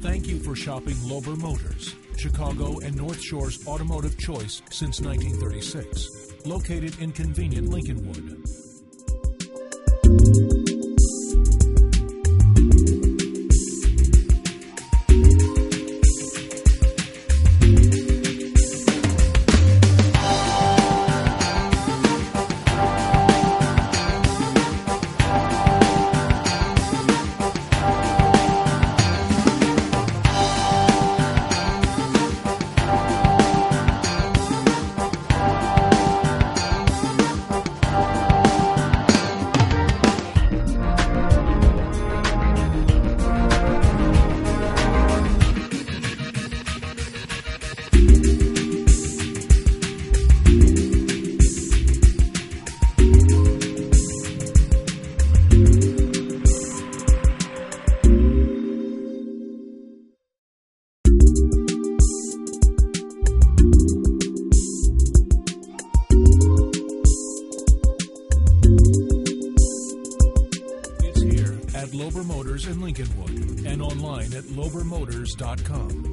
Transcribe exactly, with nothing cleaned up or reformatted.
Thank you for shopping Loeber Motors, Chicago and North Shore's automotive choice since nineteen thirty-six. Located in convenient Lincolnwood. Loeber Motors in Lincolnwood and online at loeber motors dot com.